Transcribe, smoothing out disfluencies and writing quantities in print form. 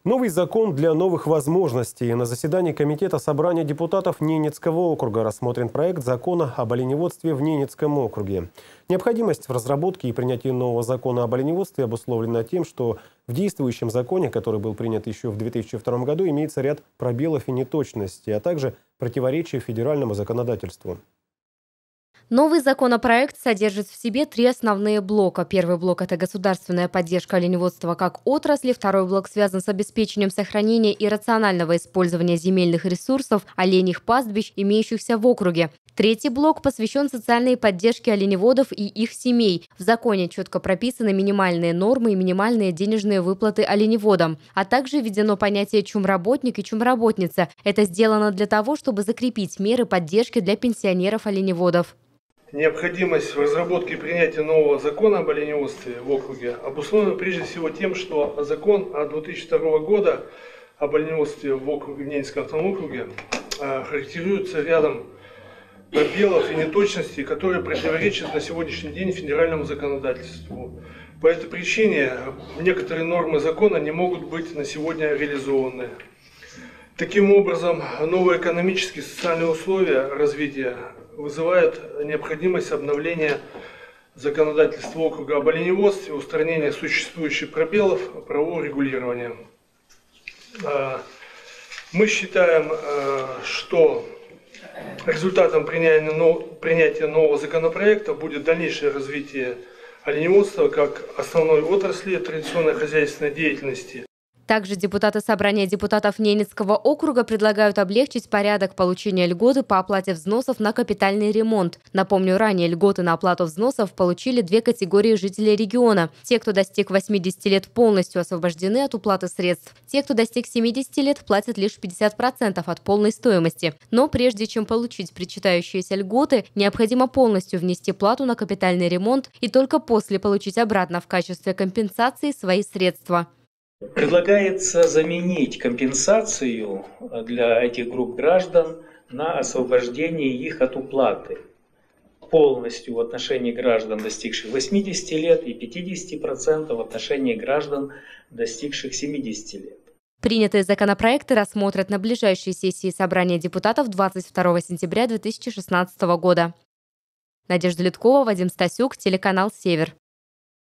Новый закон для новых возможностей. На заседании Комитета собрания депутатов Ненецкого округа рассмотрен проект закона об оленеводстве в Ненецком округе. Необходимость в разработке и принятии нового закона об оленеводстве обусловлена тем, что в действующем законе, который был принят еще в 2002 году, имеется ряд пробелов и неточностей, а также противоречий федеральному законодательству. Новый законопроект содержит в себе три основные блока. Первый блок – это государственная поддержка оленеводства как отрасли. Второй блок связан с обеспечением сохранения и рационального использования земельных ресурсов оленьих пастбищ, имеющихся в округе. Третий блок посвящен социальной поддержке оленеводов и их семей. В законе четко прописаны минимальные нормы и минимальные денежные выплаты оленеводам. А также введено понятие «чумработник» и «чумработница». Это сделано для того, чтобы закрепить меры поддержки для пенсионеров-оленеводов. Необходимость в разработке и принятии нового закона об оленеводстве в округе обусловлена прежде всего тем, что закон от 2002 года об оленеводстве в Ненецком округе характеризуется рядом пробелов и неточностей, которые противоречат на сегодняшний день федеральному законодательству. По этой причине некоторые нормы закона не могут быть на сегодня реализованы. Таким образом, новые экономические и социальные условия развития вызывают необходимость обновления законодательства округа об оленеводстве, устранения существующих пробелов правового регулирования. Мы считаем, что результатом принятия нового законопроекта будет дальнейшее развитие оленеводства как основной отрасли традиционной хозяйственной деятельности. Также депутаты собрания депутатов Ненецкого округа предлагают облегчить порядок получения льготы по оплате взносов на капитальный ремонт. Напомню, ранее льготы на оплату взносов получили две категории жителей региона. Те, кто достиг 80 лет, полностью освобождены от уплаты средств. Те, кто достиг 70 лет, платят лишь 50% от полной стоимости. Но прежде чем получить причитающиеся льготы, необходимо полностью внести плату на капитальный ремонт и только после получить обратно в качестве компенсации свои средства. Предлагается заменить компенсацию для этих групп граждан на освобождение их от уплаты полностью в отношении граждан, достигших 80 лет, и 50% в отношении граждан, достигших 70 лет. Принятые законопроекты рассмотрят на ближайшей сессии собрания депутатов 22 сентября 2016 года. Надежда Литкова, Вадим Стасюк, телеканал «Север».